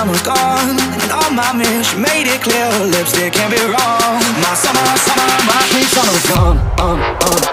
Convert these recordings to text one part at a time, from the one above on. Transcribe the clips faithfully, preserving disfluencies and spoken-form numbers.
summer's gone, and on my mirror she made it clear her lipstick can't be wrong. My summer, summer, my sweet summer's gone. Um, um.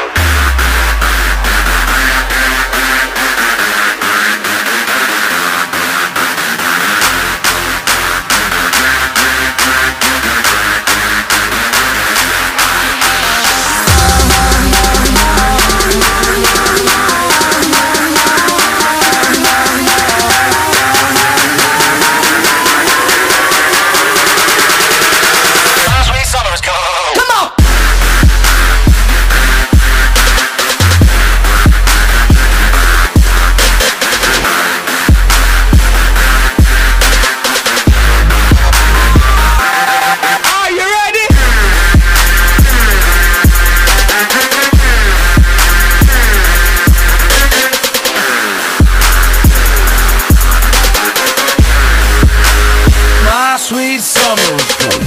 Sweet summer was coming.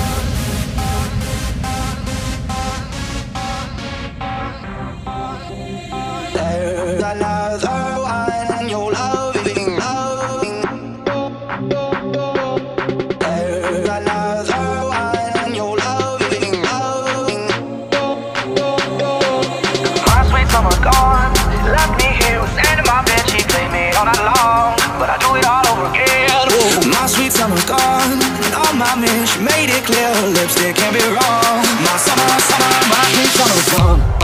There's another one you're loving, loving. There's another one you're loving, loving. My sweet summer gone, she left me here with sand in my bed. She played me all night long, but I do it all over again. Whoa. My sweet summer gone, and on my mirror she made it clear her lipstick can't be wrong. My summer, summer, my sweet summer's gone.